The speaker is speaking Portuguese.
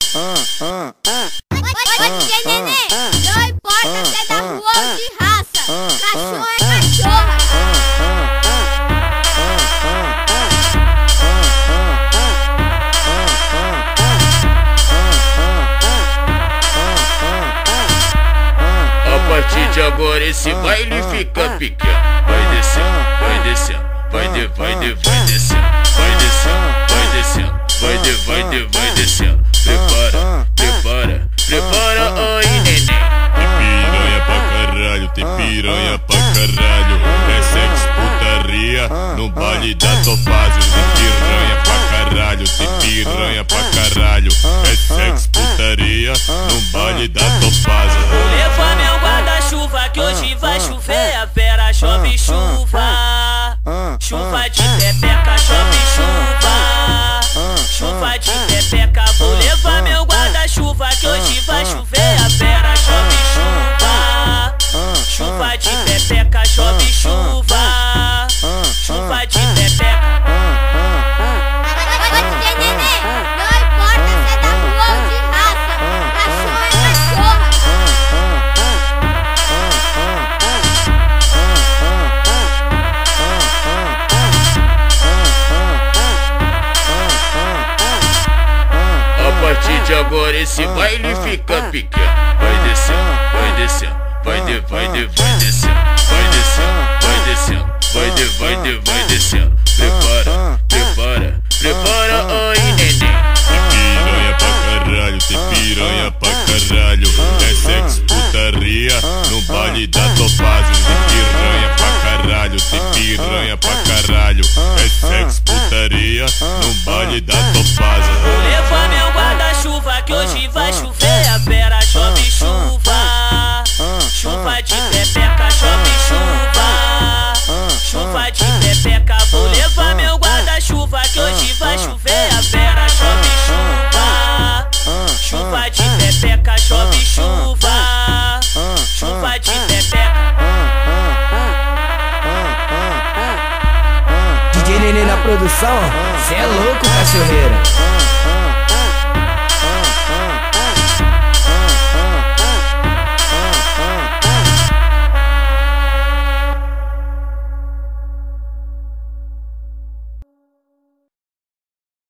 Oi, DJ Nenê, não importa se é da rua ou de raça, cachorro é cachorra. A partir de agora esse baile fica pequeno. Vai descendo, vai descendo, vai descendo, vai descendo, vai descendo, vai descendo. Prepara aí, neném. Tem piranha pra caralho, tem piranha pra caralho. É sexo, putaria no baile da Topázio. Tem piranha pra caralho, tem piranha pra caralho. É sexo, putaria no baile da Topázio. Vou levar meu guarda-chuva que hoje vai chover. A Vera chove chuva, chuva de pepeca, chove chuva, chuva de pepeca. Vou levar meu guarda-chuva que hoje vai chover. A Vera chove chuva, chuva de pepeca, chove chuva, chuva de pepeca. Oi, DJ Nenê, não importa se é da rua ou de raça, cachorro é cachorra. A partir de agora esse baile fica pequeno. Vai descendo, vai descendo, vai descendo, vai descendo, vai descendo. Prepara aí, neném. Tem piranha pra caralho, tem piranha pra caralho. É sexo, putaria no baile da Topázio. Tem piranha pra caralho, tem piranha pra caralho. É sexo, putaria no baile da Topázio. Vou levar meu guarda-chuva que hoje vai chover. A Vera chove chuva, chuva de pepeca, chove chuva, chuva de pepeca. Vou levar meu guarda-chuva que hoje vai chover. A Vera chove chuva, chuva de pepeca, chove chuva, chuva de pepeca. DJ Nenê na produção, cê é louco, cachorreira.